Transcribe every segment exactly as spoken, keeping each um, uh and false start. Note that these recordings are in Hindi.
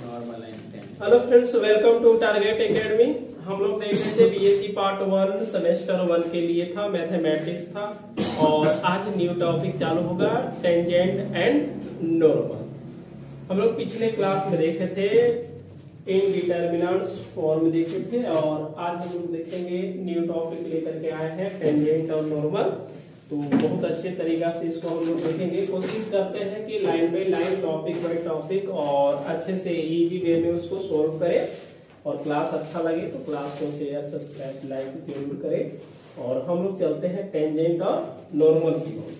Normal and tangent. Hello friends, welcome to Target Academy. हम लोग देख रहे थे BSc part one semester one के लिए था, मैथमेटिक्स था, और आज न्यू टॉपिक चालू होगा टेंजेंट एंड नॉर्मल। हम लोग पिछले क्लास में देखे थे इनडिटरमिनेंट्स फॉर्म देखे थे, और आज हम लोग देखेंगे न्यू टॉपिक लेकर के आए हैं टेंजेंट और नॉर्मल। तो बहुत अच्छे तरीका से इसको हम लोग देखेंगे। कोशिश करते हैं कि line by line, topic by topic, और अच्छे से इजी वे में उसको सोल्व करें। और क्लास अच्छा लगे तो क्लास को शेयर, सब्सक्राइब, लाइक जरूर करें। और हम लोग चलते हैं टेंजेंट और नॉर्मल की ओर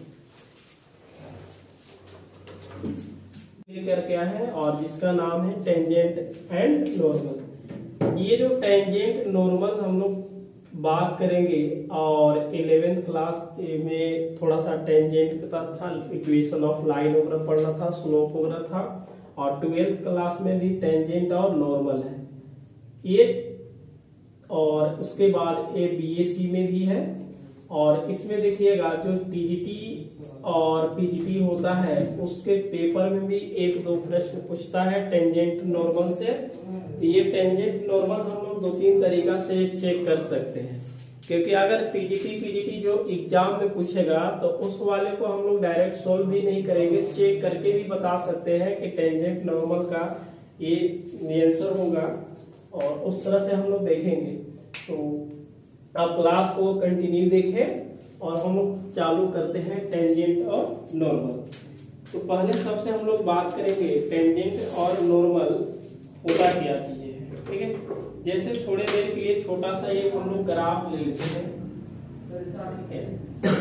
लेकर के आए हैं, और जिसका नाम है टेंजेंट एंड नॉर्मल। ये जो टेंजेंट नॉर्मल हम लोग बात करेंगे, और इलेवेंथ क्लास में थोड़ा सा टेंजेंट का था, इक्वेशन ऑफ लाइन वगैरह पढ़ना था, स्लोप वगैरह था, और ट्वेल्थ क्लास में भी टेंजेंट और नॉर्मल है ये। और उसके बाद ये बीएससी में भी है, और इसमें देखिएगा जो टीजीटी और पीजीटी होता है उसके पेपर में भी एक दो प्रश्न पूछता है टेंजेंट नॉर्मल से। ये टेंजेंट नॉर्मल हम लोग दो तीन तरीका से चेक कर सकते हैं, क्योंकि अगर पीजीटी पीजीटी जो एग्जाम में पूछेगा तो उस वाले को हम लोग डायरेक्ट सोल्व भी नहीं करेंगे, चेक करके भी बता सकते हैं कि टेंजेंट नॉर्मल का ये आंसर होगा, और उस तरह से हम लोग देखेंगे। तो आप क्लास को कंटिन्यू देखें, और हम लोग चालू करते हैं टेंजेंट और नॉर्मल। तो पहले सबसे हम लोग बात करेंगे टेंजेंट और नॉर्मल होता क्या चीजें है, ठीक है। जैसे थोड़े देर के लिए छोटा सा एक हम लोग ग्राफ ले लेते हैं, ठीक है।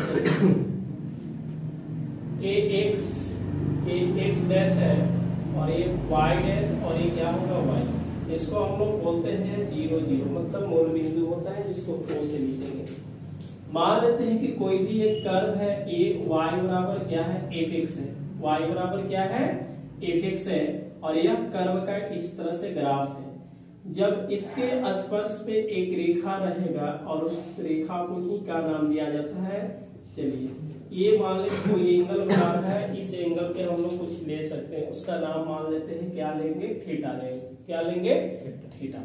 A X A X dash है, और ये वाई डैश, और ये क्या होगा वाई। इसको हम लोग बोलते हैं जीरो जीरो, मतलब मूल बिंदु होता है जिसको ओ से लिखेंगे। मान लेते हैं कि कोई भी एक कर्व है, ए वाई बराबर क्या है, एफ एक्स है, वाई बराबर क्या है, एफ एक्स है, और यह कर्व का इस तरह से ग्राफ है। जब इसके स्पर्श पे एक रेखा रहेगा, और उस रेखा को ही क्या नाम दिया जाता है, चलिए ये मान लेते कोई एंगल बना रहा है, इस एंगल पे हम लोग कुछ ले सकते हैं, उसका नाम मान लेते हैं क्या लेंगे, थीटा लेंगे। क्या लेंगे, थीटा।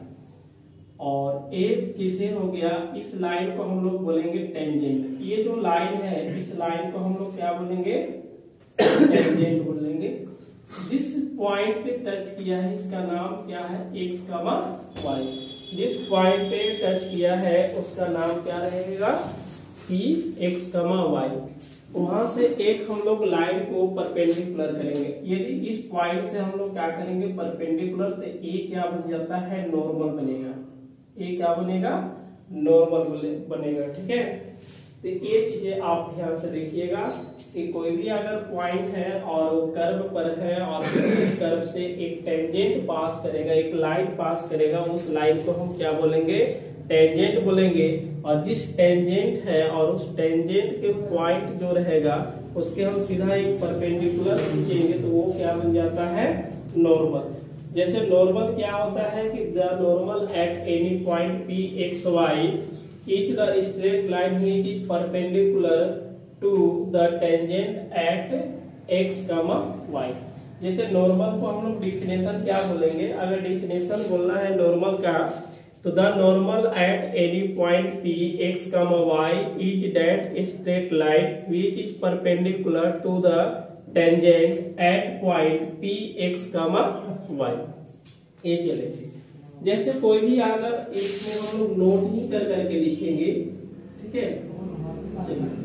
और एक किसे हो गया, इस लाइन को हम लोग बोलेंगे टेंजेंट। ये जो लाइन है इस लाइन को हम लोग क्या बोलेंगे, टेंजेंट बोलेंगे। जिस पॉइंट पे टच किया है इसका नाम क्या है, एक्स कमा वाई। जिस पॉइंट पे टच किया है उसका नाम क्या रहेगा, सी एक्स कमा वाई। वहां से एक हम लोग लाइन को परपेंडिकुलर करेंगे। यदि इस पॉइंट से हम लोग क्या करेंगे, परपेंडिकुलर, तो ए क्या बन जाता है, नॉर्मल बनेगा। ए क्या बनेगा, नॉर्मल बनेगा, ठीक है। तो ये चीजें आप ध्यान से देखिएगा कि कोई भी अगर पॉइंट है और वो कर्व पर है, और कर्व से एक टेंजेंट पास करेगा, एक लाइन पास करेगा, उस लाइन को हम क्या बोलेंगे, टेंजेंट बोलेंगे। और जिस टेंजेंट है और उस टेंजेंट के पॉइंट जो रहेगा उसके हम सीधा एक परपेंडिकुलर खींचेंगे, तो वो क्या बन जाता है, नॉर्मल। जैसे नॉर्मल क्या होता है कि the normal at any point P X Y is the straight line which is perpendicular to the tangent at X comma Y. जैसे नॉर्मल को हम लोग डिफिनेशन क्या बोलेंगे, अगर डिफिनेशन बोलना है नॉर्मल का, तो the normal at any point P X comma Y is that straight line which is perpendicular to the tangent at point P X comma Y. ये चलेगी। जैसे कोई भी अगर इसमें हम लोग नोट ही कर करके लिखेंगे, ठीक है, चलिए।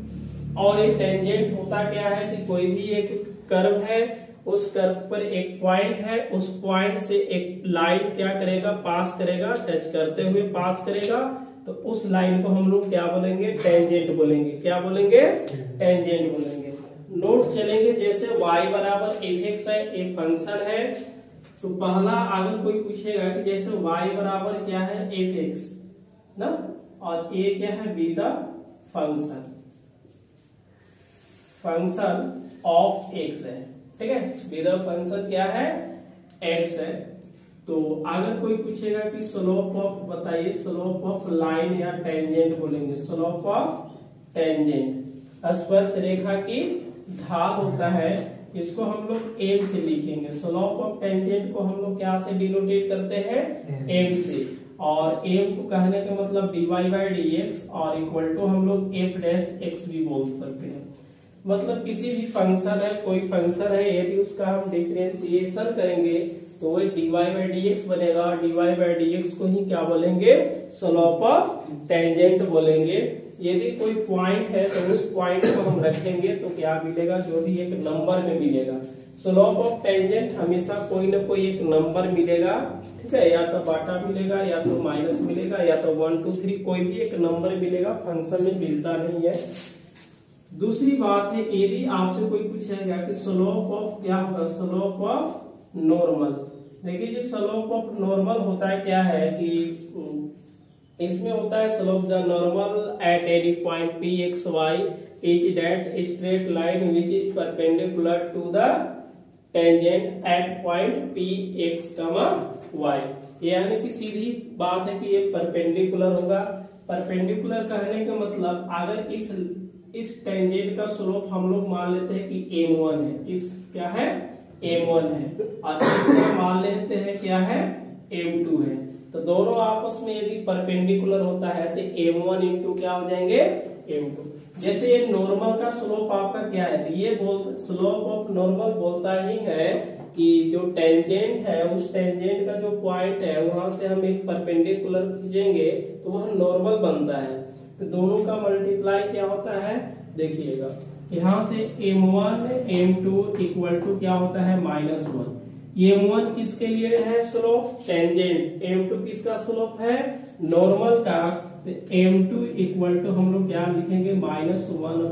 और एक टेंजेंट होता क्या है कि कोई भी एक कर्व है, उस कर्व पर एक पॉइंट है, उस पॉइंट से एक लाइन क्या करेगा, पास करेगा, टच करते हुए पास करेगा, तो उस लाइन को हम लोग क्या बोलेंगे, टेंजेंट बोलेंगे। क्या बोलेंगे, टेंजेंट बोलेंगे। नोट चलेंगे, जैसे y बराबर एफ एक्स है, एक फंक्शन है, तो पहला अगर कोई पूछेगा कि जैसे y बराबर क्या है, एफ एक्स ना, और a क्या है, B the function function of x है, ठीक है। बी द फंक्शन क्या है, x है। तो अगर कोई पूछेगा कि स्लोप ऑफ, बताइए स्लोप ऑफ लाइन या टेंजेंट बोलेंगे, स्लोप ऑफ टेंजेंट। स्पर्श रेखा की ढाल होता है इसको हम लोग एम से लिखेंगे। स्लोप ऑफ टेंजेंट को हम लोग क्या से डिनोटेट करते हैं, एम से। और एम को कहने का मतलब D Y by D X और इक्वल टू हम लोग एफ डैश एक्स भी बोल सकते हैं। मतलब किसी भी फंक्शन है, कोई फंक्शन है, यदि उसका हम डिफरेंशिएशन करेंगे तो वो D Y by D X बनेगा। D Y by D X को ही क्या बोलेंगे, स्लोप ऑफ टेंजेंट बोलेंगे। यदि कोई पॉइंट है तो उस पॉइंट को हम रखेंगे तो क्या मिलेगा, जो भी एक नंबर में मिलेगा। स्लोप ऑफ टेंजेंट हमेशा कोई ना कोई एक नंबर मिलेगा, ठीक है, या तो बाटा मिलेगा, या तो माइनस मिलेगा, या तो वन टू थ्री, कोई भी एक नंबर मिलेगा, फंक्शन में मिलता नहीं है। दूसरी बात है, यदि आपसे कोई पूछेगा कि स्लोप ऑफ क्या होगा, स्लोप ऑफ नॉर्मल। देखिए जो स्लोप ऑफ नॉर्मल होता है क्या है कि इसमें होता है slope the normal at any point P X Y is that straight line which is perpendicular to the tangent at point P X comma Y. यानी कि सीधी बात है कि ये परपेंडिकुलर होगा। परपेंडिकुलर कहने का मतलब अगर इस इस टेंजेंट का स्लोप हम लोग मान लेते हैं कि एम वन है, इस क्या है एम वन है, और इससे मान लेते हैं क्या है एम टू है, तो दोनों आपस में यदि परपेंडिकुलर होता है तो एम वन इंटू क्या हो जाएंगे एम टू। जैसे ये नॉर्मल का स्लोप आपका क्या है, तो ये बोल स्लोप ऑफ नॉर्मल बोलता ही है कि जो टेंजेंट है उस टेंजेंट का जो पॉइंट है वहां से हम एक परपेंडिकुलर खींचेंगे तो वह नॉर्मल बनता है। तो दोनों का मल्टीप्लाई क्या होता है, देखिएगा यहाँ से M one M two equal to क्या होता है माइनस वन। एम वन किसके लिए है स्लोप, टेंजेंट। एम टू किसका स्लोप है, नॉर्मल का। तो एम टू इक्वल टू हम लोग क्या लिखेंगे, minus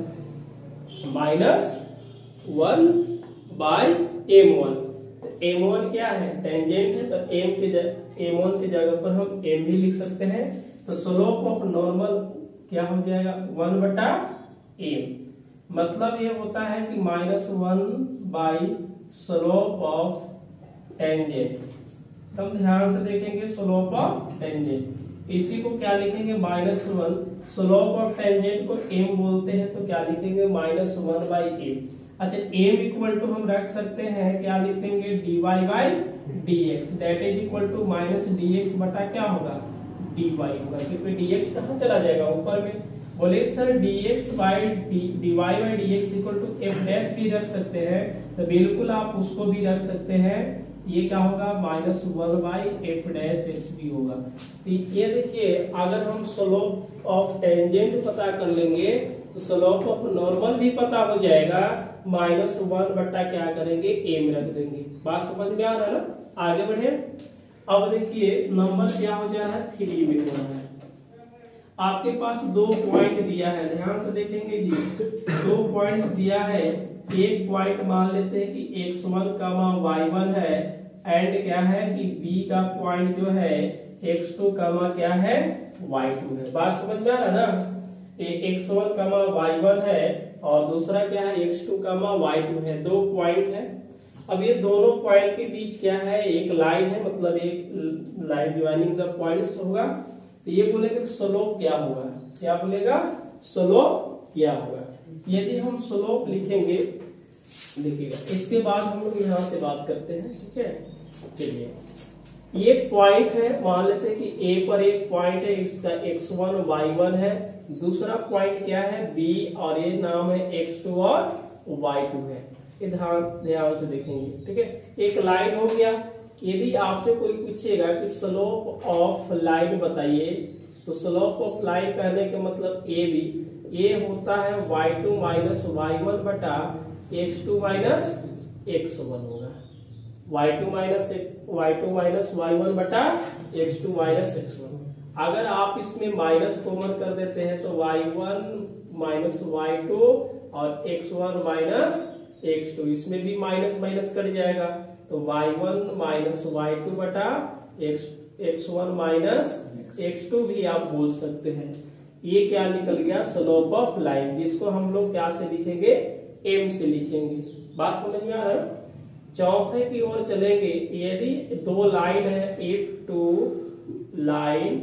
one minus one by M one. M one क्या है, टेंजेंट है, तो एम के एम वन की जगह पर हम एम भी लिख सकते हैं। तो स्लोप ऑफ नॉर्मल क्या हो जाएगा, वन बटा एम। मतलब ये होता है कि minus one by slope of tangent. तब ध्यान से देखेंगे स्लोप ऑफ टेंजेंट, इसी को क्या लिखेंगे minus one. Slope of tangent को एम बोलते हैं तो क्या लिखेंगे माइनस वन बाई एम। अच्छा एम इक्वल टू हम रख सकते हैं, क्या लिखेंगे D Y by D X, that is equal to minus D X बटा क्या होगा डी वाई होगा, क्योंकि डी एक्स कहाँ चला जाएगा ऊपर में। बोले sir D x by D Y by D x equal to F dash भी रख सकते हैं, तो बिल्कुल आप उसको भी रख सकते हैं। ये क्या होगा minus one by F dash X भी होगा। तो ये देखिए अगर हम स्लोप ऑफ टेंजेंट पता कर लेंगे तो स्लोप ऑफ नॉर्मल भी पता हो जाएगा। माइनस वन बट्टा क्या करेंगे एम रख देंगे। बात समझ में आ रहा है ना, आगे बढ़े। अब देखिए नंबर क्या हो जा रहा है, थ्री में हो रहा है। आपके पास दो पॉइंट दिया है, ध्यान से देखेंगे जी, दो पॉइंट्स दिया है। एक पॉइंट मान लेते हैं कि X one comma Y one है, एंड क्या है कि बी का पॉइंट जो है एक्स टू कामा क्या है वाई टू है। बात समझ में आ रहा है ना, X one comma Y one है और दूसरा क्या है x two comma Y two है, दो पॉइंट है। अब ये दोनों पॉइंट के बीच क्या है एक लाइन है, मतलब एक लाइन ज्वाइनिंग द पॉइंट्स होगा। तो ये बोलेगा स्लोप क्या होगा, क्या बोलेगा स्लोप क्या होगा। यदि हम स्लोप लिखेंगे देखिएगा, इसके बाद हम लोग यहाँ से बात करते हैं, ठीक है। चलिए ये पॉइंट है, मान लेते हैं कि ए पर एक पॉइंट है, इसका एक्स वन वाई वन है, दूसरा पॉइंट क्या है बी और ये नाम है एक्स टू और वाई टू है। ये ध्यान ध्यान से देखेंगे, ठीक है। एक लाइन हो गया। यदि आपसे कोई पूछेगा कि स्लोप ऑफ लाइन बताइए, तो स्लोप ऑफ लाइन कहने के मतलब ए बी, ये होता है y two minus y one बटा x two minus x one होगा। Y two minus y two minus y one बटा x two minus x one. अगर आप इसमें माइनस कॉमन कर देते हैं तो y one minus y two और x one minus x two, इसमें भी माइनस माइनस कट जाएगा तो y one minus y two बटा x x one minus x two भी आप बोल सकते हैं। ये क्या निकल गया स्लोप ऑफ लाइन, जिसको हम लोग क्या से लिखेंगे एम से लिखेंगे। बात समझ में आ रहा है। चौथे की ओर चलेंगे। यदि दो लाइन है, इफ टू लाइन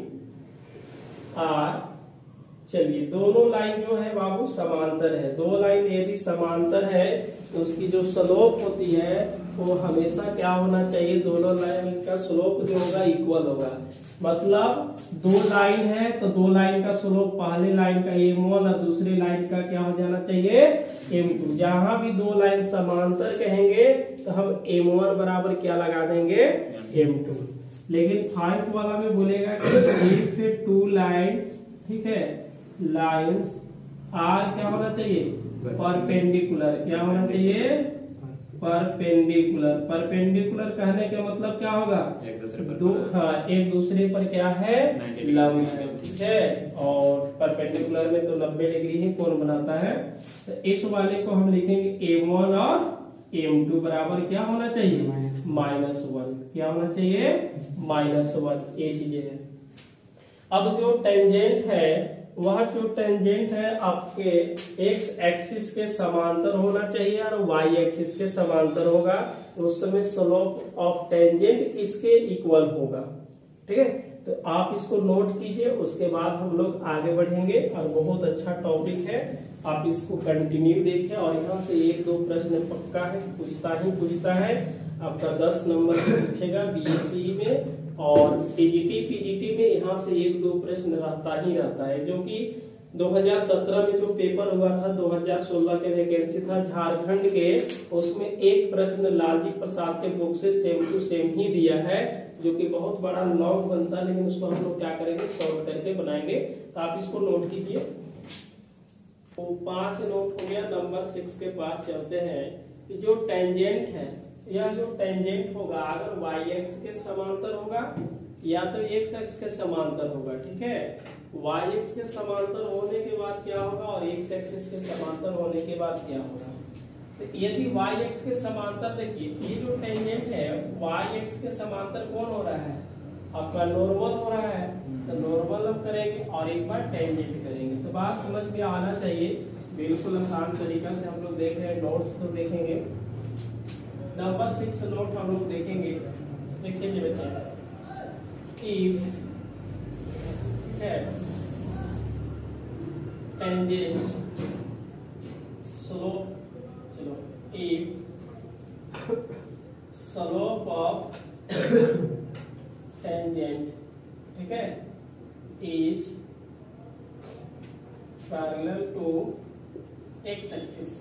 आर, चलिए दोनों लाइन जो है बाबू समांतर है। दो लाइन यदि समांतर है तो उसकी जो स्लोप होती है वो हमेशा क्या होना चाहिए, दोनों लाइन का स्लोप जो होगा इक्वल होगा। मतलब दो लाइन है तो दो लाइन का स्लोप पहले लाइन का एम वन और दूसरी लाइन का क्या हो जाना चाहिए, एम टू। जहां भी दो लाइन समांतर कहेंगे तो हम एम वन बराबर क्या लगा देंगे, एम टू। लेकिन फाइव वाला में बोलेगा कि इफ टू लाइन्स, ठीक है, लाइन्स आर क्या होना चाहिए, परपेंडिकुलर। क्या होना चाहिए, परपेंडिकुलर। परपेंडिकुलर कहने का मतलब क्या होगा, एक दूसरे पर दो, हाँ, एक दूसरे पर क्या है, लंब है, ठीक है। और परपेंडिकुलर में तो नब्बे डिग्री ही कोण बनाता है। तो इस वाले को हम लिखेंगे एम वन और एम टू बराबर क्या होना चाहिए, माइनस वन। क्या होना चाहिए, माइनस वन। ये चीजें है। अब जो टेंजेंट है, वह जो टेंजेंट है आपके एक्स एक्सिस के समांतर होना चाहिए और वाई एक्सिस के समांतर होगा। तो उस समय स्लोप ऑफ टेंजेंट किसके इक्वल होगा, ठीक है। तो आप इसको नोट कीजिए, उसके बाद हम लोग आगे बढ़ेंगे। और बहुत अच्छा टॉपिक है, आप इसको कंटिन्यू देखें। और यहाँ से एक दो प्रश्न पक्का है, पूछता ही पूछता है। आपका दस नंबर से पूछेगा बीएससी में, और टीजीटी पीजीटी में यहाँ से एक दो प्रश्न रहता ही रहता है। जो कि दो हज़ार सत्रह में जो पेपर हुआ था, दो हज़ार सोलह के वैकेंसी था झारखंड के, उसमें एक प्रश्न लालजी प्रसाद के बुक से सेम टू सेम ही दिया है, जो कि बहुत बड़ा लॉन्ग बनता है। लेकिन उसको हम लोग क्या करेंगे, सॉल्व करके बनाएंगे। तो आप इसको नोट कीजिए। तो पांच नोट हो गया। नंबर सिक्स के पास चलते हैं कि जो टेंजेंट है, यह जो टेंजेंट होगा अगर वाई एक्स के समांतर होगा या तो एक्स एक्स के समांतर होगा, ठीक है। वाई एक्स के समांतर होने के बाद क्या होगा और एक्स एक्सिस के समांतर होने के बाद क्या होगा। तो यदि वाई एक्स के समांतर, देखिए ये जो टेंजेंट है वाई एक्स के समांतर कौन हो रहा है, आपका नॉर्मल हो रहा है। तो नॉर्मल हम करेंगे और एक बार टेंजेंट करेंगे। तो बात समझ में आना चाहिए। बिल्कुल आसान तरीका से हम लोग देख रहे हैं। नोट्स तो देखेंगे, नंबर सिक्स नोट हम लोग देखेंगे। देखिए जी बच्चे, इफ है टेंजेंट स्लोप, चलो इफ स्लोप ऑफ टेंजेंट, ठीक है, is parallel to x axis.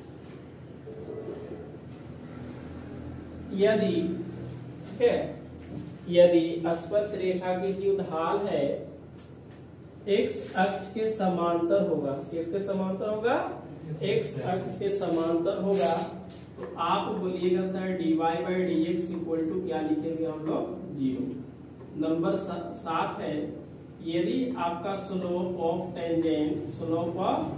यदि, ठीक है, यदि स्पर्श रेखा की जो ढाल है एक्स अक्ष के समांतर होगा, किसके समांतर होगा, एक्स अक्ष के समांतर होगा, तो आप बोलिएगा sir d Y by D x equal to क्या लिखेंगे हम लोग, जीरो। नंबर सात है, यदि आपका slope of tangent, slope of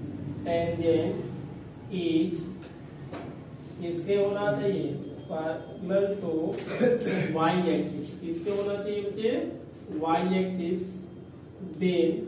tangent is किसके होना चाहिए, पैरेलल टू वाई एक्सिस। किसके होना चाहिए बच्चे, y axis. Then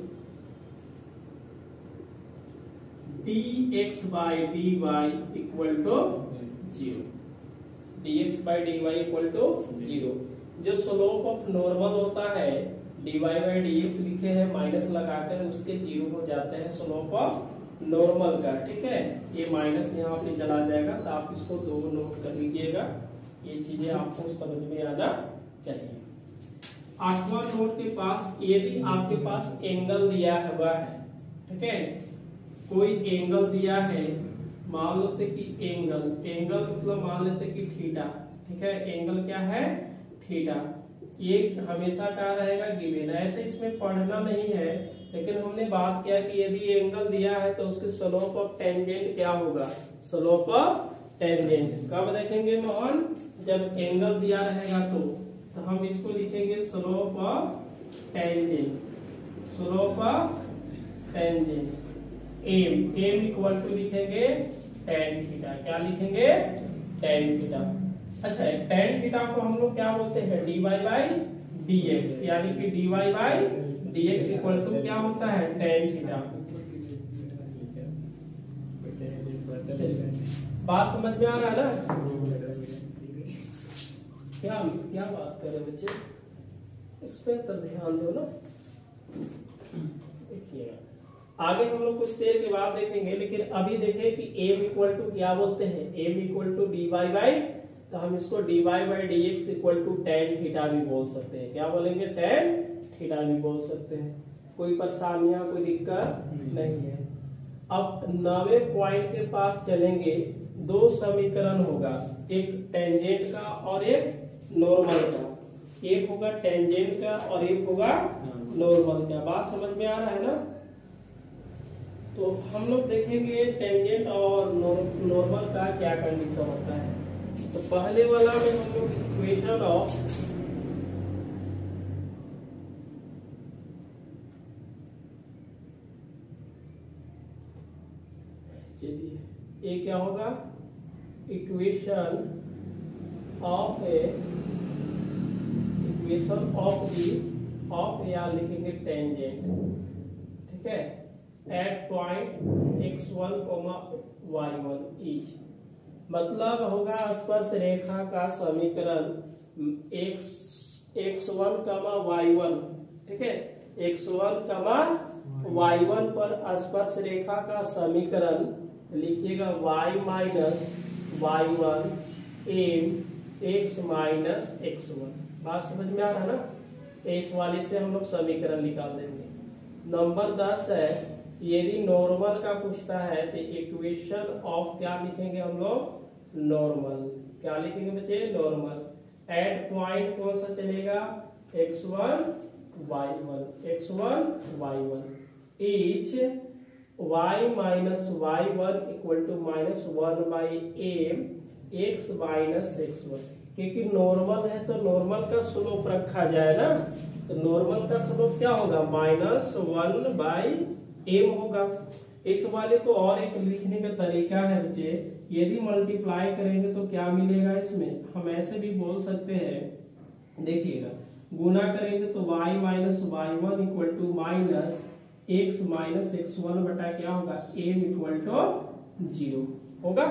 d x by D y equal to zero. D x by D y equal to zero. जो स्लोप ऑफ नॉर्मल होता है d Y by D x लिखे हैं माइनस लगाकर, उसके जीरो हो जाते हैं स्लोप ऑफ नॉर्मल का, ठीक है। ये माइनस यहाँ पे चला जाएगा। तो आप इसको दो नोट कर लीजिएगा। ये चीजें आपको समझ में आना चाहिए। आठवां नोट के पास, यदि आपके पास एंगल दिया हुआ है, ठीक है, कोई एंगल दिया है, मान लेते कि एंगल, एंगल मतलब मान लेते कि थीटा, ठीक है। एंगल क्या है, थीटा। ये हमेशा क्या रहेगा, गिवन। ऐसे इसमें पढ़ना नहीं है, लेकिन हमने बात किया कि यदि एंगल दिया है तो उसके स्लोप ऑफ टेंजेंट क्या होगा, स्लोप ऑफ टेंजेंट। कब देखेंगे मोहन, जब एंगल दिया रहेगा तो तो हम इसको लिखेंगे slope of tangent, slope of tangent. M, m equal to लिखेंगे टेन थीटा। क्या लिखेंगे, टेन थीटा। अच्छा है, टेन थीटा को हम लोग क्या बोलते हैं, d Y by D x, यानी कि d Y by D x equal to क्या होता है, टेन थीटा। बात समझ में आ रहा है ना, क्या क्या बात कर रहे बच्चे, इस पे तो ध्यान दो ना। देखिए आगे हम लोग कुछ देर के बाद देखेंगे, लेकिन अभी देखें कि एम इक्वल टू क्या बोलते हैं, m equal to d Y by, तो हम इसको d Y by D x equal to tan theta भी बोल सकते हैं। क्या बोलेंगे, टेन थीटा भी बोल सकते हैं। कोई परेशानियां, कोई दिक्कत नहीं है। अब नवे पॉइंट के पास चलेंगे, दो समीकरण होगा, एक टेंजेंट का और एक नॉर्मल का। एक होगा टेंजेंट का और एक होगा नॉर्मल का। बात समझ में आ रहा है ना? तो हम लोग देखेंगे टेंजेंट और नॉर्मल का क्या कंडीशन होता है। तो पहले वाला में हम लोग इक्वेशन ऑफ चलिए ये क्या होगा, equation of a equation of the of या लिखेंगे टेंजेंट, ठीक है, at point x one comma y one each. मतलब होगा स्पर्श रेखा का समीकरण x x one comma y one, ठीक है, x one comma y one पर स्पर्श रेखा का समीकरण लिखिएगा y minus y one m x minus x one. बात समझ में आ रहा है ना? इस वाले से हम लोग समीकरण निकाल देंगे। नंबर दस है, यदि नॉर्मल का पूछता है तो इक्वेशन ऑफ क्या लिखेंगे हम लोग, नॉर्मल। क्या लिखेंगे बच्चे, नॉर्मल। एट पॉइंट कौन सा चलेगा, x one y one, x one y one each y minus y one equal to minus one by m x minus x one. क्योंकि नॉर्मल है तो नॉर्मल का स्लोप रखा जाए ना, तो नॉर्मल का स्लोप क्या होगा, माइनस वन बाई एम होगा। इस वाले को और एक लिखने का तरीका है बच्चे, यदि मल्टीप्लाई करेंगे तो क्या मिलेगा इसमें, हम ऐसे भी बोल सकते हैं, देखिएगा गुना करेंगे तो y minus y one equal to minus x minus x one बटा क्या होगा, एम इक्वल टू जीरो होगा,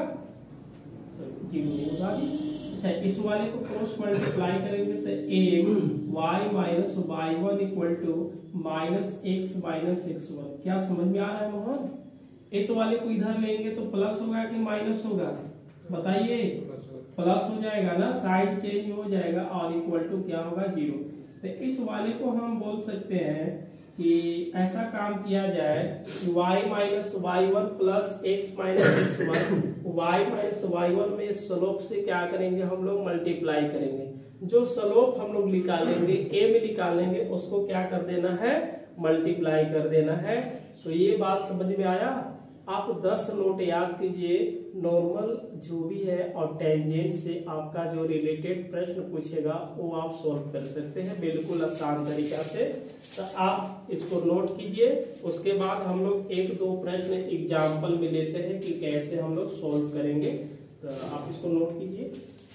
जीरो नहीं होगा। अच्छा, इस वाले को क्रॉस मल्टीप्लाई करेंगे तो m y minus y one equal to minus x minus x one. क्या समझ में आ रहा है मोहन? इस वाले को इधर लेंगे तो प्लस होगा कि माइनस होगा, बताइए, प्लस हो जाएगा ना, साइड चेंज हो जाएगा और इक्वल टू क्या होगा, जीरो। तो इस वाले को हम बोल सकते हैं कि ऐसा काम किया जाए, y minus y one plus x minus x one, y minus y one में स्लोप से क्या करेंगे हम लोग, मल्टीप्लाई करेंगे। जो स्लोप हम लोग निकालेंगे, a में निकालेंगे, उसको क्या कर देना है, मल्टीप्लाई कर देना है। तो ये बात समझ में आया? आप दस नोट याद कीजिए, नॉर्मल जो भी है और टेंजेंट से आपका जो रिलेटेड प्रश्न पूछेगा वो आप सॉल्व कर सकते हैं बिल्कुल आसान तरीका से। तो आप इसको नोट कीजिए, उसके बाद हम लोग एक दो प्रश्न एग्जाम्पल में लेते हैं कि कैसे हम लोग सॉल्व करेंगे। तो आप इसको नोट कीजिए।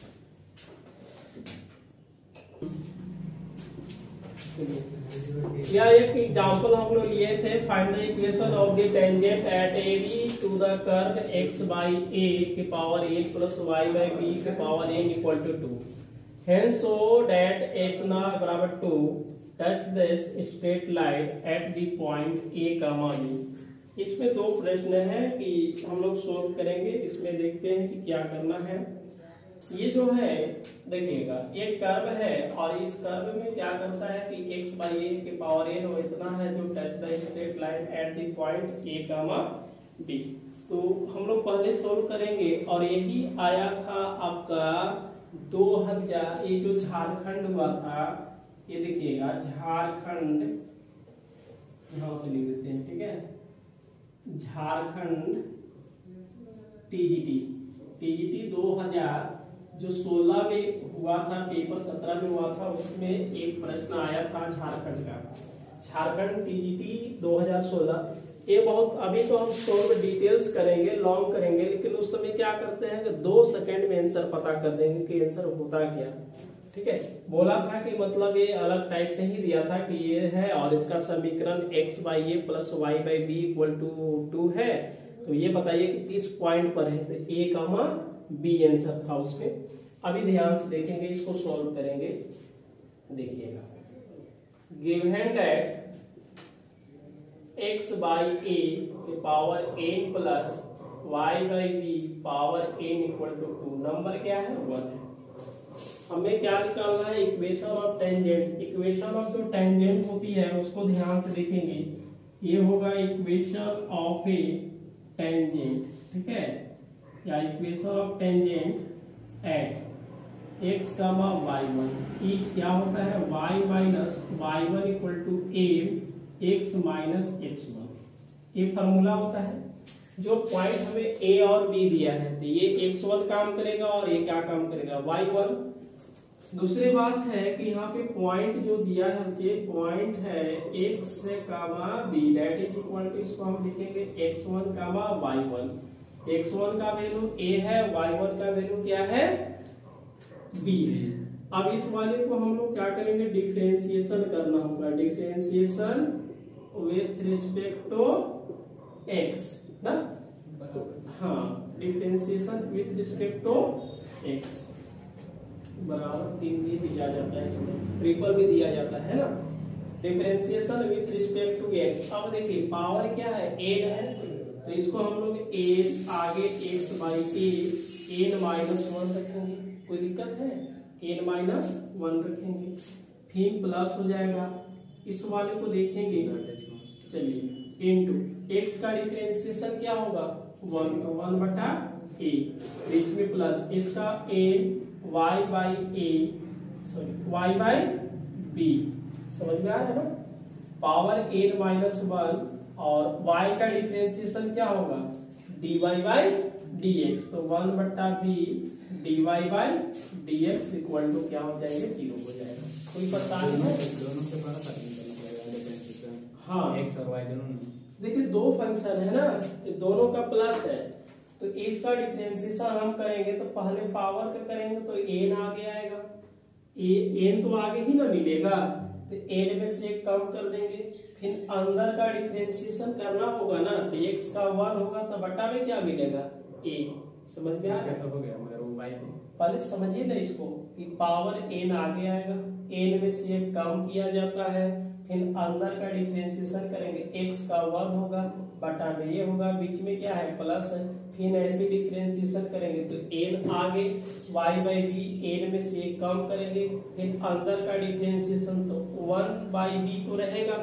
या एक एग्जांपल हम लोग लिए थे, find the equation of the tangent at a b to the curve x by a के power a plus y by b के power n equal to two, hence so that इतना बराबर to touch the straight line at the point a comma b। इसमें दो प्रश्न है कि हम लोग सोल्व करेंगे। इसमें देखते हैं कि क्या करना है। ये जो है देखिएगा, एक कर्व है और इस कर्व में क्या करता है कि x बाई ए के पावर n वो इतना है जो touch the straight line at the point a comma b। तो हम लोग पहले सोल्व करेंगे और यही आया था आपका दो हजार, ये जो झारखंड हुआ था, ये देखिएगा झारखंड, यहां से लिख देते हैं, ठीक है, झारखंड टीजीटी टीजीटी दो हजार जो सोलह में हुआ था, पेपर सत्रह में हुआ था, उसमें एक प्रश्न आया था झारखंड का, झारखंड टीजीटी दो हजार सोलह। ये बहुत, अभी तो हम सोल्व डिटेल्स करेंगे, लॉन्ग करेंगे, लेकिन उस समय क्या करते हैं कि दो सेकंड में आंसर पता कर देंगे कि आंसर होता क्या, ठीक है। बोला था कि मतलब ये अलग टाइप से ही दिया था कि ये है और इसका समीकरण x by a plus y by b equal to two है, तो ये बताइए कि किस पॉइंट पर है, तो ए कॉमा बी आंसर था उसमें। अभी ध्यान से देखेंगे, इसको सॉल्व करेंगे। देखिएगा, given that x by a के power n plus y by b power n equal to two. Number क्या है? वन है। हमें क्या निकालना है? Equation of tangent. Equation of जो टेंजेंट होती है उसको ध्यान से देखेंगे। ये होगा इक्वेशन ऑफ ए टेंजेंट, ठीक है, या equation of tangent at x comma Y one is क्या होता है? Y minus y one equal to a x minus x one. ये फॉर्मूला होता है। जो पॉइंट हमें ए और बी दिया है तो ये एक्स वन काम करेगा और ये क्या काम करेगा? Y one. दूसरी बात है कि यहाँ पे पॉइंट जो दिया है मुझे, पॉइंट है x comma b that is equal to, इसको हम लिखेंगे x one comma Y one. X one का वैल्यू ए है, वाई वन का वैल्यू क्या है? बी है। अब इस वाले को हम लोग क्या करेंगे? डिफरेंशिएशन करना होगा। Differentiation with respect to x ना, हाँ, differentiation with respect to x बराबर तीन भी दिया जाता है, इसमें ट्रिपल भी दिया जाता है ना। Differentiation with respect to x. अब देखिए पावर क्या है? एन है, तो इसको हम लोग एन आगे x by a n minus one रखेंगे। कोई दिक्कत है? एन माइनस वन रखेंगे, फिर प्लस हो जाएगा। इस वाले को देखेंगे, चलिए इन टू एक्स का डिफरेंशिएशन क्या होगा? वन, तो वन बटा ए, बीच में प्लस, इसका n y by a sorry y by b. समझ में आ रहा है ना? पावर n माइनस वन और y का डिफरेंशिएशन क्या होगा? dy by dx। तो वन बट्टा b dy by dx equal to क्या हो जाएगा? जीरो हो जाएगा। कोई परेशानी है? दोनों से बड़ा डिफरेंशिएशन, हाँ, x और y दोनों। देखिए दो फंक्शन है ना, ये दोनों का प्लस है, तो इसका डिफरेंशिएशन हम करेंगे तो पहले पावर का करेंगे तो एन आगे आएगा। एन तो आगे ही ना मिलेगा, तो एन में से एक कम कर देंगे, फिर अंदर का डिफरेंशिएशन करना होगा ना, तो एक्स का वन होगा तो बटा में क्या मिलेगा? ए। समझ में आ रहा है? तो हो गया, मगर वो y थे। पहले समझिए ना इसको कि पावर एन आगे आएगा, एन में से एक कम किया जाता है, फिर अंदर का डिफरेंशिएशन करेंगे, एक्स का वन होगा बटा में ये होगा, बीच में क्या है? प्लस है, फिर ऐसे डिफरेंशिएशन करेंगे तो एन आगे y बाई बी एन में से एक कम करेंगे, फिर अंदर का डिफरेंशिएशन तो वन बाई बी तो रहेगा,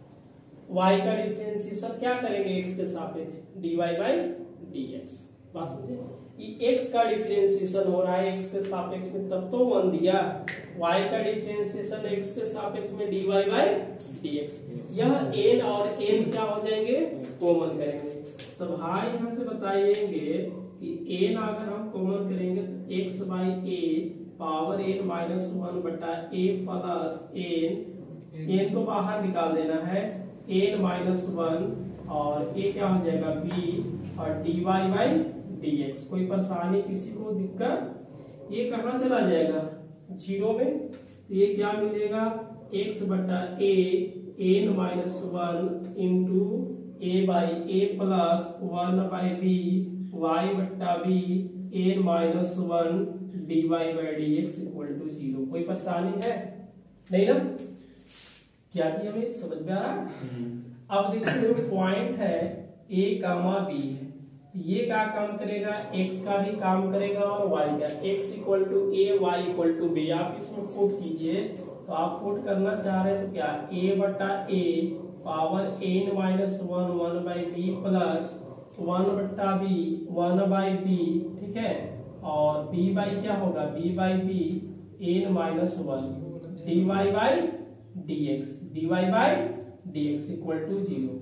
y का डिफरेंशिएशन क्या करेंगे? x के सापेक्ष dy बाई dx। बात समझे? ये x का डिफरेंशिएशन हो रहा है x के सापेक्ष में, तब तो वन दिया। y का डिफरेंशिएशन x के सापेक्ष में dy बाई dx। यह n और n क्या हो जाएंगे? कॉमन करेंगे। तो भाई यहाँ से बताइएंगे कि n अगर हम कॉमन करेंगे तो x by a power n minus one बटा ए प्लस n, n को बाहर निकाल देना है, n माइनस वन और ये क्या हो जाएगा? b और dy बाई dx। कोई परेशानी किसी को दिक्कत? ये कहाँ चला जाएगा? जीरो में। तो ये क्या मिलेगा? x बटा a n minus one into a by a plus one by b y बट्टा b n minus one d Y by D x equal to zero. कोई परेशानी है? नहीं ना? क्या किया हमें समझ में आ रहा? अब देखिए पॉइंट है ए कामा बी है, ये क्या काम करेगा? x का भी काम करेगा और y का। x equal to a y equal to b. आप इसमें पुट कीजिए, तो आप पुट करना चाह रहे हैं तो क्या? a बटा a power n minus one one by b plus one बट्टा बी वन बाई बी, ठीक है, और b बाई क्या होगा? b by b n minus one d Y by D x d Y by D x equal to zero.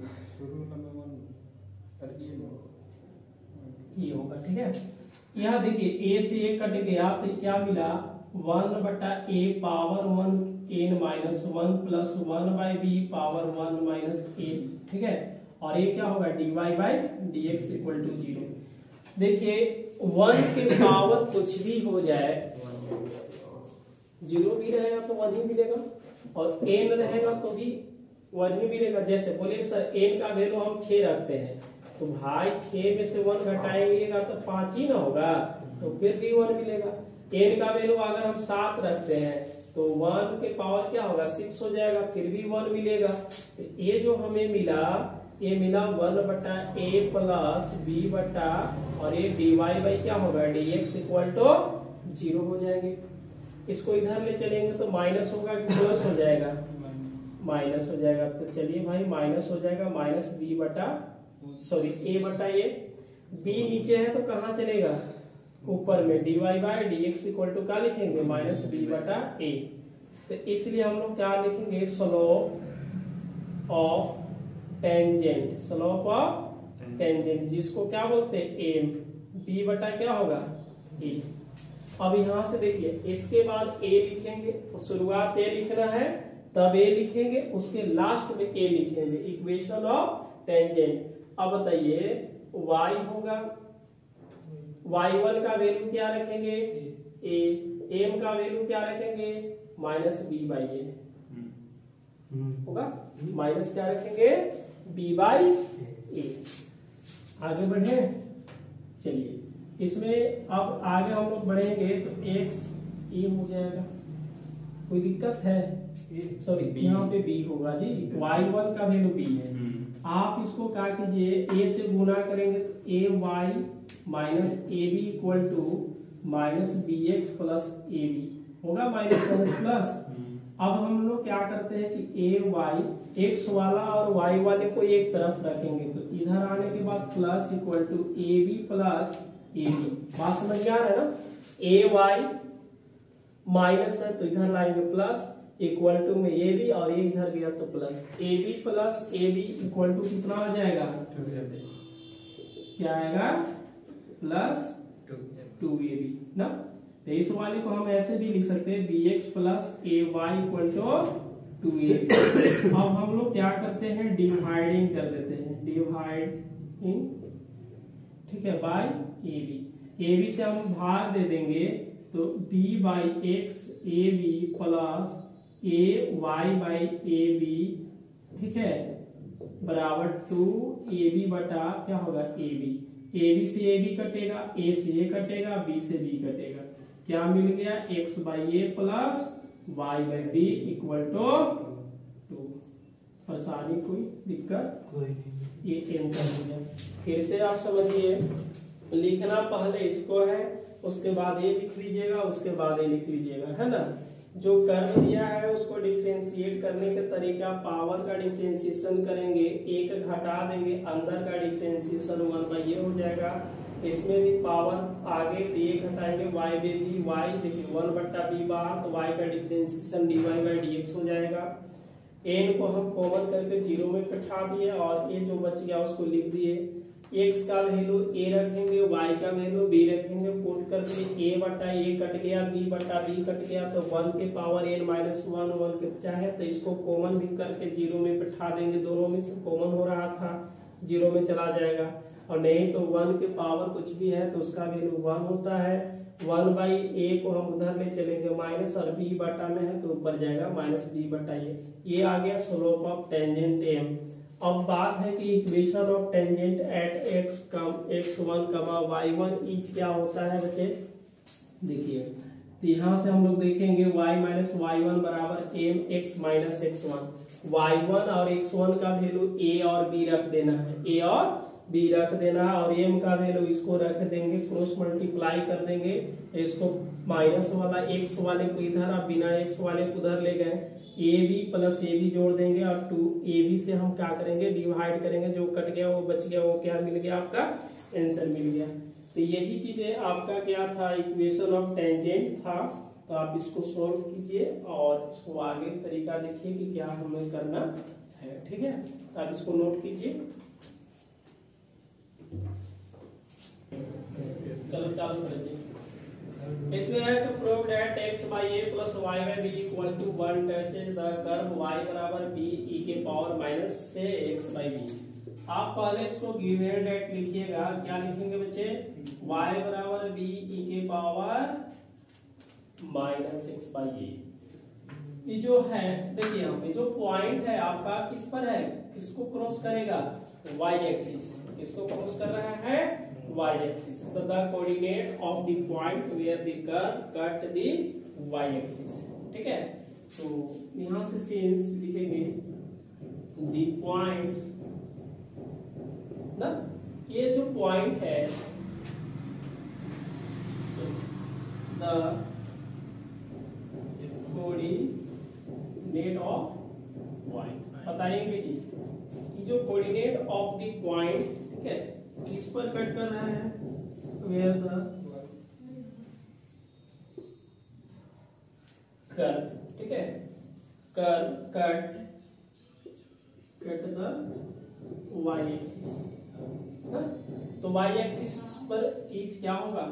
ये होगा, ठीक है। यहाँ देखिए a से एक कट गया तो क्या मिला? वन बटा a power one n minus one plus one by b power one minus n, ठीक है, और ये क्या होगा? D Y by D x equal to zero. देखिए वन के पावर कुछ भी हो जाए, जीरो भी रहेगा तो वन ही मिलेगा और एन रहेगा तो भी वन ही मिलेगा। जैसे बोले सर एन का वैल्यू हम छह रखते हैं, तो भाई छह में से वन घटाएंगे तो पांच ही ना होगा, तो फिर भी वन मिलेगा। एन का वैल्यू अगर हम सात रखते हैं तो वन के पावर क्या होगा सिक्स हो जाएगा, फिर भी वन मिलेगा। तो ये जो हमें मिला ये मिला वन बटा ए प्लस बी बटा और ये डी वाई बाई क्या होगा d x equal to zero हो जाएंगे। इसको इधर ले चलेंगे तो माइनस होगा कि प्लस हो जाएगा, माइनस हो जाएगा। तो चलिए भाई माइनस हो जाएगा, माइनस बी बटा सॉरी ए बटा ए, बी नीचे है तो कहाँ चलेगा ऊपर में, d Y by D x equal to क्या लिखेंगे माइनस बी बटा ए। तो इसलिए हम लोग क्या लिखेंगे slope of tangent, slope of tangent जिसको क्या बोलते हैं एम, बी बटा क्या होगा ए। अब यहां से देखिए इसके बाद ए लिखेंगे, तो शुरुआत ए लिखना है तब ए लिखेंगे, उसके लास्ट में ए लिखेंगे, इक्वेशन ऑफ टेंजेंट। अब बताइए y होगा, वाई वन का वैल्यू क्या रखेंगे ए, एम का वैल्यू क्या रखेंगे माइनस बी बाई ए होगा, माइनस क्या रखेंगे बी बाई ए। आगे बढ़े, चलिए इसमें अब आगे हम लोग बढ़ेंगे तो x ए हो जाएगा, कोई दिक्कत है सॉरी यहाँ पे b होगा जी, वाई वन का वैल्यू b है। आप इसको क्या कीजिए a से गुना करेंगे तो a y minus a b equal to minus b x plus a b होगा, माइनस माइनस प्लस। अब हम लोग क्या करते हैं कि ए वाई एक्स वाला और वाई वाले को एक तरफ रखेंगे, तो इधर आने के बाद plus equal to a b plus a b, बात समझ में आ रहा है ना। ए वाई माइनस है तो इधर लाएंगे प्लस इक्वल टू में ए बी और ये इधर गया तो plus, a b plus a b equal to कितना आ जाएगा क्या आएगा प्लस टू ए बी ना। तो इस वाले को हम ऐसे भी लिख सकते हैं b x plus a y equal to two a b. अब हम लोग क्या करते हैं डिवाइडिंग कर देते हैं, डिवाइडिंग ठीक है by a b, a b से हम भाग दे देंगे तो b by x a b plus a y by a b ठीक है बराबर टू ए बी बटा क्या होगा ए बी, ए बी से ए बी कटेगा, ए से ए कटेगा, बी से बी कटेगा, क्या मिल गया x by a plus y by b equal to two. परेशानी कोई दिक्कत कोई नहीं, ये आंसर हो गया। फिर से आप समझिए, लिखना पहले इसको है, उसके बाद ये लिख लीजिएगा, उसके बाद ये लिख लीजिएगा, है ना। जो कर्व दिया है उसको डिफरेंशिएट करने का तरीका, पावर का डिफरेंशिएशन करेंगे, एक घटा देंगे, अंदर का डिफरेंशिएशन वन बाई ये हो जाएगा। इसमें भी पावर आगे तो ये घटाएंगे वाई बी बी, वाई देखिए वन बट्टा बी बार, तो वाई का differentiation d Y by D x हो जाएगा। एन को हम कॉमन करके जीरो में बैठा दिए और ये जो बच गया उसको लिख दिए। x का वैल्यू a रखेंगे, y का वैल्यू b रखेंगे, पुट करके a बटा a कट गया, b बटा b कट गया, तो वन के power n minus one, one के चाहे तो इसको कॉमन भी करके जीरो में बैठा देंगे, दोनों में से कॉमन हो रहा था जीरो में चला जाएगा। और नहीं तो वन के पावर कुछ भी है तो उसका वैल्यू वन होता है। वन बाई ए को हम उधर ले चलेंगे माइनस, और बी बटा में है तो ऊपर जाएगा माइनस बी बटा ए। ये आ गया स्लोप ऑफ टेंजेंट एम। अब बात है कि equation of tangent at x comma x one comma y one each क्या होता है बच्चे, देखिए तो यहाँ से हम लोग देखेंगे y माइनस वाई वन बराबर m x minus x one. Y one और एक्स वन का वैल्यू a और b रख देना है, a और b रख देना है, और m का वैल्यू इसको रख देंगे, क्रॉस मल्टीप्लाई कर देंगे, इसको माइनस वाला x वाले को इधर और बिना x वाले को उधर ले गए, a b plus a b जोड़ देंगे और टू ए बी से हम क्या करेंगे डिवाइड करेंगे, जो कट गया वो बच गया, वो क्या मिल गया आपका आंसर मिल गया। तो यही चीजें आपका क्या था इक्वेशन ऑफ टेंजेंट था। तो आप इसको सॉल्व कीजिए और इसको आगे तरीका देखिए कि क्या हमें करना है, ठीक है। तो आप इसको नोट कीजिए, चलो चालू कर दीजिए। इसमें है कि prove that x by a plus y by b equal to one touches the curve y बराबर b e के पावर माइनस से x by b। आप पहले इसको गिवन दैट लिखिएगा, क्या लिखेंगे बच्चे y बराबर b e के power minus x by a। ये जो है देखिए यहाँ पे जो पॉइंट है आपका किस पर है, किसको क्रॉस करेगा y एक्सिस, किसको क्रॉस कर रहा है y axis. So the coordinate of the point where the curve cut the y axis. ठीक है, तो यहाँ से since लिखेंगे the points ना, ये जो point है the coordinate of point, बताएंगे जी ये जो coordinate of the point, ठीक है, इस पर कट कर रहा है where the curve, ठीक है, curve cut cut the y axis, ना? तो y axis पर एज क्या होगा,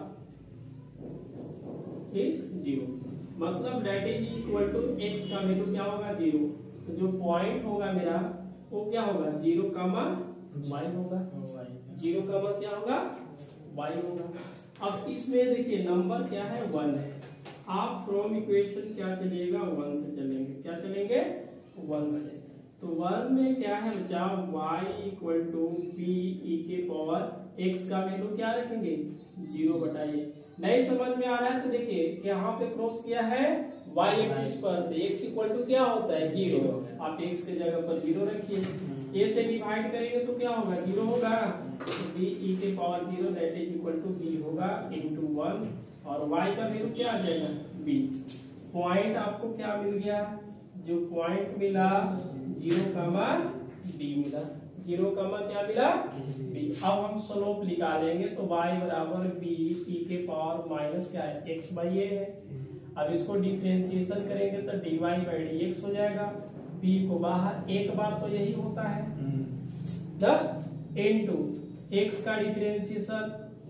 एज जीरो, मतलब that is equal to x का वैल्यू क्या होगा, जीरो। तो जो पॉइंट होगा मेरा वो क्या होगा, जीरो कामा y होगा, जीरो कामा क्या होगा, y होगा। अब इसमें देखिए नंबर क्या है, वन है। आप फ्रॉम इक्वेशन क्या चलिएगा, वन से चलेंगे, क्या चलेंगे, वन से। तो वन में क्या है बचा, y equal to b e के पावर x का वैल्यू क्या रखेंगे, जीरो बताइए। नहीं समझ में आ रहा है तो देखिए कि यहाँ पे क्रॉस किया है y एक्सिस पर, तो x इक्वल टू क्या होता है, जीरो। आप x के जगह पर जीरो रखिए, a से डिवाइड करेंगे तो क्या होगा, जीरो होगा। b e के power zero that is equal to b होगा इनटू वन, और y का वैल्यू क्या आ जाएगा, b। पॉइंट आपको क्या मिल गया, जो पॉइंट मिला जीरो कामा b मिला, जीरो कामा क्या मिला, b। अब हम स्लोप निकालेंगे तो y बराबर b e के पावर माइनस क्या है, x बाई ए है। अब इसको डिफरेंशिएशन करेंगे तो dy बाई dx हो जाएगा, b को बाहर, एक बार तो यही होता है ना, इनटू x का डिफरेंशिएशन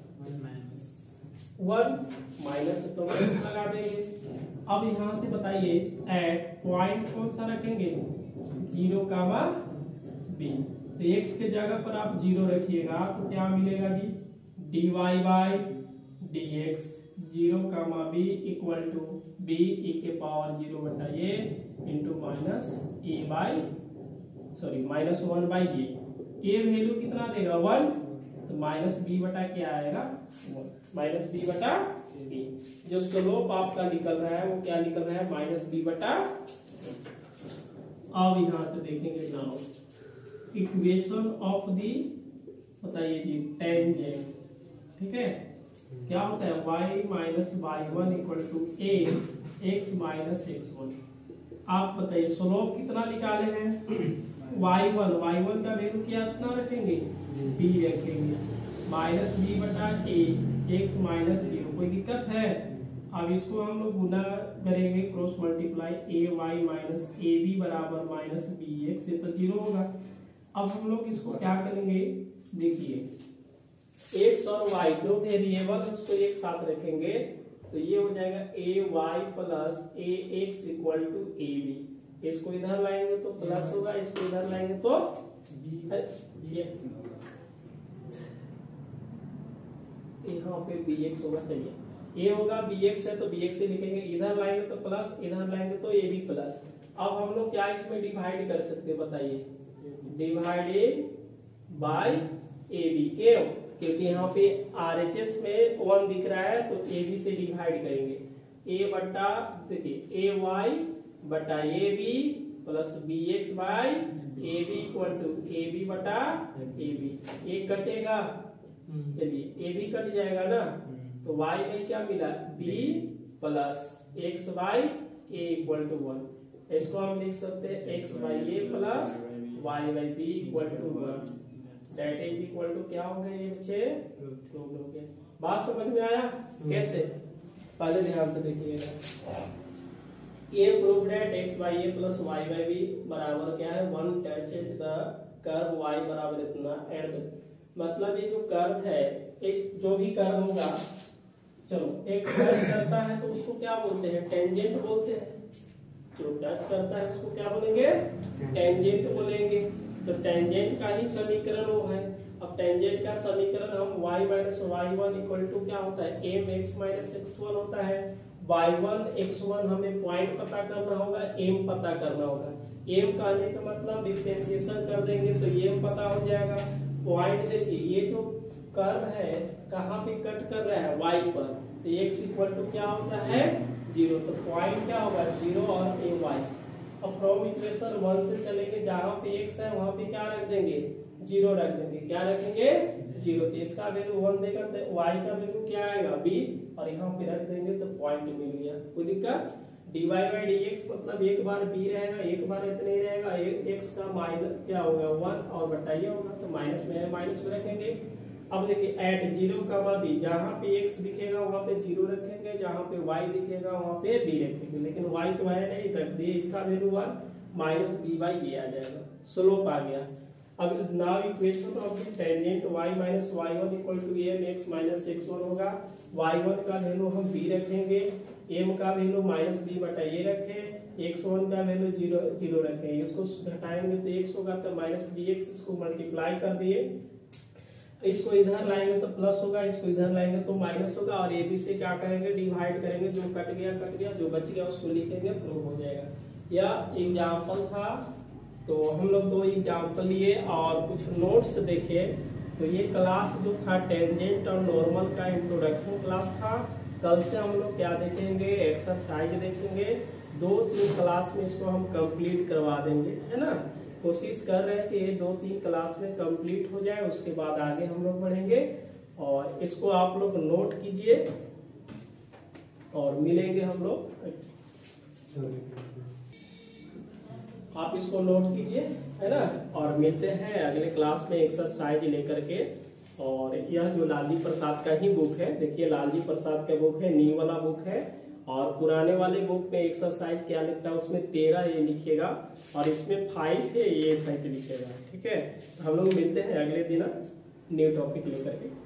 वन माइनस तो माइनस लगा देंगे। अब यहाँ से बताइए एट पॉइंट कौन सा रखेंगे, जीरो कामा b। तो x के जगह पर आप जीरो रखिएगा तो क्या मिलेगा जी, dy by dx zero comma b equal to b e के पावर जीरो बटा a into minus a by sorry minus one by a. A value कितना देगा, वन, तो माइनस बी बटा क्या आएगा, वन, माइनस बी बटा बी। जो स्लोप आपका निकल रहा है वो क्या निकल रहा है, माइनस बी बटा। अब यहाँ से देखेंगे नाउ इक्वेशन ऑफ दी, बताइए जी, टेंजेंट, ठीक है, क्या होता है, y minus y one equal to a x minus x one. आप बताइए स्लोप कितना निकाले हैं, वाई वन, वाई वन का वैल्यू क्या कितना रखेंगे, b रखेंगे, माइनस बी बटा ए एक्स माइनस जीरो। कोई दिक्कत है, अब इसको हम लोग गुना करेंगे, cross multiply, a y minus a b बराबर माइनस बी एक्स, से तो जीरो होगा। अब हम लोग इसको क्या करेंगे, देखिए एक्स और वाई दो वेरिएबल उसको एक साथ रखेंगे तो ये हो जाएगा a y plus a x equal to a b. इसको इधर लाएंगे तो प्लस होगा, इसको इधर लाएंगे तो यहाँ पे बी एक्स होगा। चलिए ए होगा बी एक्स है तो बी एक्स से लिखेंगे, इधर लाएंगे तो प्लस, इधर लाएंगे तो ए बी प्लस। अब हम लोग क्या इसमें डिवाइड कर सकते हैं, बताइए, डिवाइडेड बाय ए बी क्यों, क्योंकि यहाँ पे आर एच एस में वन दिख रहा है तो ए बी से डिवाइड करेंगे। ए बटा देखिए ए वाई बटा a b plus b x by a b equal to a b बटा ए बी। एक कटेगा, चलिए ए बी कट जाएगा ना, तो y में क्या मिला, b plus x by a equal to one. इसको हम लिख सकते हैं x by a plus y by b equal to one, that is equal to क्या हो गए बच्चे, प्रूव हो गया। बात समझ में आया कैसे, पहले ध्यान से देखिएगा। ये prove that x by a plus y by b बराबर क्या है, one touches the curve y बराबर इतना एंड, मतलब ये जो कर्व है, एक जो भी कर्व होगा, चलो एक टच करता है तो उसको क्या बोलते हैं, टेंजेंट बोलते हैं। जो टच करता है उसको क्या बोलेंगे, टेंजेंट बोलेंगे। तो टेंजेंट का ही समीकरण वो है। अब टेंजेंट का समीकरण हम y minus y one equal to क्या होता है, m x minus x one होता है। वाई वन एक्स वन हमें पॉइंट पता करना होगा, m पता करना होगा। m कहने का मतलब डिफरेंशिएशन कर देंगे तो m पता हो जाएगा। पॉइंट देखिए, ये जो कर्व है कहाँ पे कट कर रहा है, वाई पर, तो एक्स इक्वल टू क्या होता है, जीरो। तो पॉइंट क्या होगा, जीरो और ए वाई। अब फ्रॉम इक्वेशन वन से चलेंगे, जहां पे एक्स है वहां पे क्या रख देंगे, जीरो रख देंगे। क्या रखेंगे, जीरो। तो इसका वैल्यू वन देगा तो वाई का वैल्यू क्या आएगा, बी, और यहाँ पे रख देंगे तो पॉइंट मिल गया। कोई दिक्कत, d Y by D x मतलब एक बार बी रहेगा, एक बार इतना ही रहेगा, एक्स का माइनस क्या होगा, वन, और बटाइए होगा तो माइनस में है, माइनस में रखेंगे। अब देखिए एट जीरो का बी, जहाँ पे एक्स दिखेगा वहां पे जीरो रखेंगे, जहाँ पे वाई दिखेगा वहां पे बी रखेंगे, लेकिन वाई तो है नहीं रख दिए, इसका value one minus b by ये आ जाएगा, स्लोप आ गया। अब now equation of the tangent y minus y one equal to m x minus x one होगा। वाई वन का वैल्यू हम b रखेंगे, m का वैल्यू माइनस बी बटा ये रखें, एक्स वन का वैल्यू जीरो जीरो रखें। इसको घटाएंगे तो x होगा तो माइनस बी एक्स, इसको मल्टीप्लाई कर दिए, इसको इधर लाएंगे तो प्लस होगा, इसको इधर लाएंगे तो माइनस होगा, और ए बी से क्या करेंगे, डिवाइड करेंगे, जो कट गया कट गया, जो बच गया उसको लिखेंगे, प्रूव हो जाएगा। यह एग्जाम्पल था, तो हम लोग दो एग्जाम्पल लिए और कुछ नोट्स देखे। तो ये क्लास जो था टेंजेंट और नॉर्मल का इंट्रोडक्शन क्लास था। कल से हम लोग क्या देखेंगे, एक्सरसाइज देखेंगे, दो तीन क्लास में इसको हम कंप्लीट करवा देंगे, है ना। कोशिश कर रहे हैं कि ये दो तीन क्लास में कंप्लीट हो जाए, उसके बाद आगे हम लोग बढ़ेंगे। और इसको आप लोग नोट कीजिए और मिलेंगे हम लोग, आप इसको नोट कीजिए, है ना, और मिलते हैं अगले क्लास में एक्सरसाइज लेकर के। और यह जो लालजी प्रसाद का ही बुक है, देखिए लालजी प्रसाद का बुक है, न्यू वाला बुक है, और पुराने वाले बुक में एक्सरसाइज क्या लिखता है, उसमें तेरह ये लिखेगा, और इसमें फाइव है ये साइड लिखेगा, ठीक है। हम लोग मिलते हैं अगले दिन न्यू टॉपिक लेकर के।